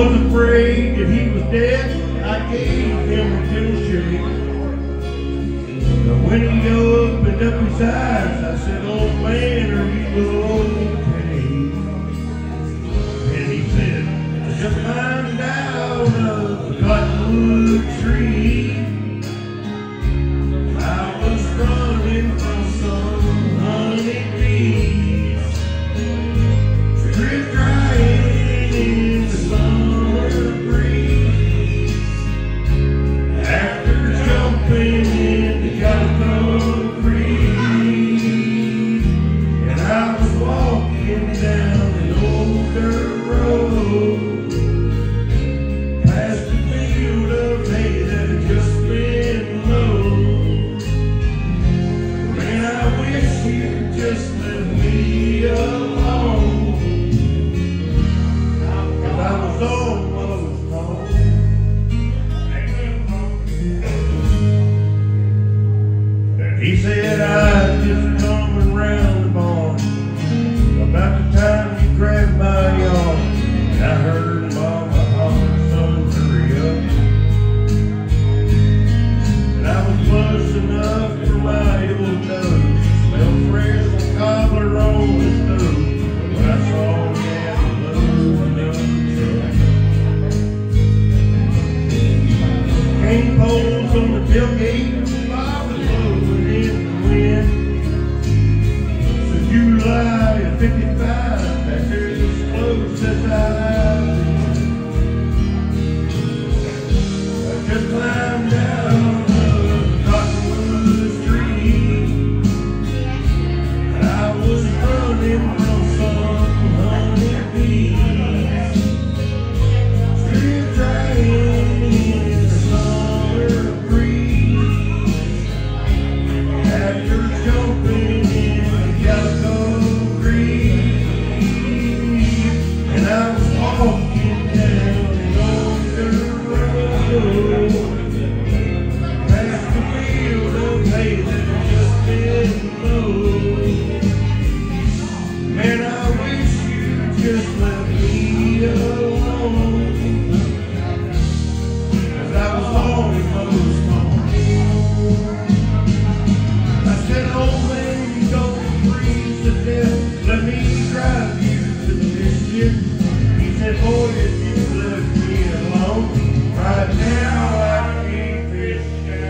was afraid that he was dead. I gave him a gentle shake. But when he opened up his eyes, I said, "Old man, are you okay?" And he said, "I just climbed out of the cottonwood tree. I was running from some honeybees, drip drying in the summer breeze. After jumping in the Calico Creek, and I was walking down an old dirt road, past a field of hay that had just been mowed. Man, I wish you'd just let me alone, 'cause I was almost home." And he said, "I just coming round the barn about the time you grabbed my yard, and I heard Mama holler, 'Son, hurry up.' And I was close enough for my old nose to smell fresh cobbler on the stove when I saw Dad loading up the truck. Cane poles on the tailgate, Bob was blowing in the wind. So July of '55, that there's as close as I've been. I just climbed out of the cottonwood tree, and I was running from some honeybees, drip drying in the summer breeze. After jumping in the Calico Creek, and I was walking down an old dirt road, past the field of hay that had just been mowed. Man, I wish you'd just let me alone, 'cause I was almost home. I said, "Old man, you don't freeze to death. Let me drive you to the biscuit." He said, "Boy, if you left me alone, right now I can't fish."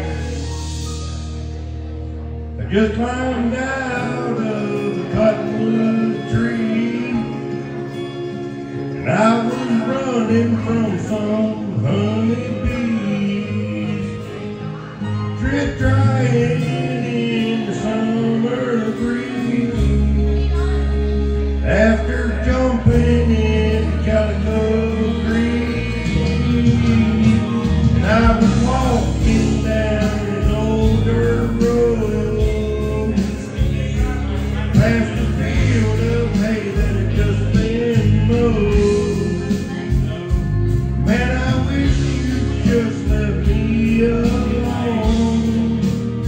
I just climbed out of the cottonwood tree, and I was running from some honeybees, drip drying in the summer breeze. After jumping in the Calico Creek, and I was walking down an old dirt road, past a field of hay that had just been mowed. Man, I wish you'd just let me alone,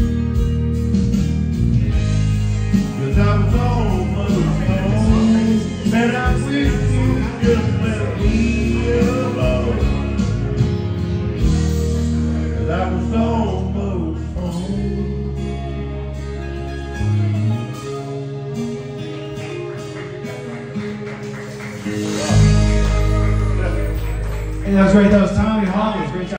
'cause I was almost home. Man, I wish you'd just let me alone, 'cause I was almost home. Hey, that was great. That was Tommy Hall. It was great.